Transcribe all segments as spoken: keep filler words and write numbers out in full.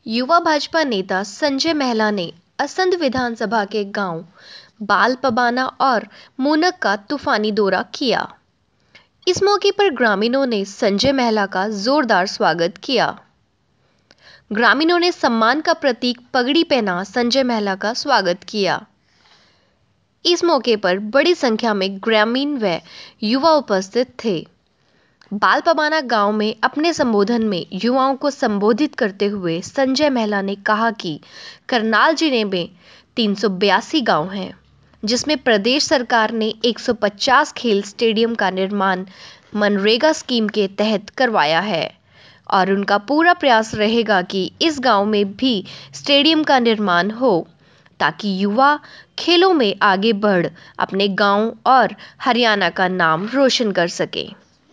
युवा भाजपा नेता संजय महिला ने असंध विधानसभा के गांव बालपबाना और मूनक का तूफानी दौरा किया। इस मौके पर ग्रामीणों ने संजय महिला का जोरदार स्वागत किया। ग्रामीणों ने सम्मान का प्रतीक पगड़ी पहना संजय महिला का स्वागत किया। इस मौके पर बड़ी संख्या में ग्रामीण व युवा उपस्थित थे। बालपबाना गांव में अपने संबोधन में युवाओं को संबोधित करते हुए संजय महिला ने कहा कि करनाल जिले में तीन सौ बयासी गांव हैं, जिसमें प्रदेश सरकार ने एक सौ पचास खेल स्टेडियम का निर्माण मनरेगा स्कीम के तहत करवाया है और उनका पूरा प्रयास रहेगा कि इस गांव में भी स्टेडियम का निर्माण हो, ताकि युवा खेलों में आगे बढ़ अपने गांव और हरियाणा का नाम रोशन कर सके।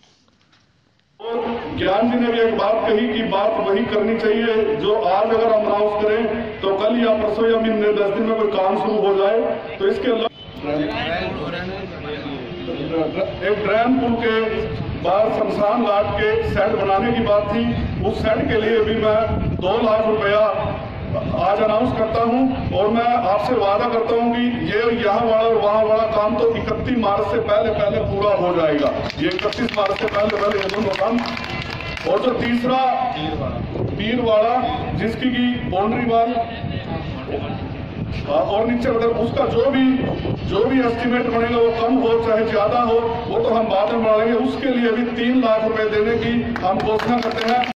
ज्ञान जी ने भी एक बात कही कि बात वही करनी चाहिए जो आज अगर हम अनाउंस करें तो कल या परसों या महीने दस दिन में कोई काम शुरू हो जाए। तो इसके अलावा एक ड्रेन पुल के बाहर शमशान घाट के सेट बनाने की बात थी। उस सेट के लिए भी मैं दो लाख रुपया आज अनाउंस करता हूं और मैं आपसे वादा करता हूं कि ये यहाँ वाला और वहाँ वाला काम तो इकतीस मार्च से पहले पहले पूरा हो जाएगा। ये इकतीस मार्च से पहले पहले ये दोनों काम। और जो तीसरा पीरवाड़ा जिसकी की बाउंड्री वाल और नीचे मतलब उसका जो भी जो भी एस्टिमेट बनेगा वो कम हो चाहे ज्यादा हो वो तो हम बाद में बढ़ाएंगे। उसके लिए भी तीन लाख रुपए देने की हम घोषणा करते हैं।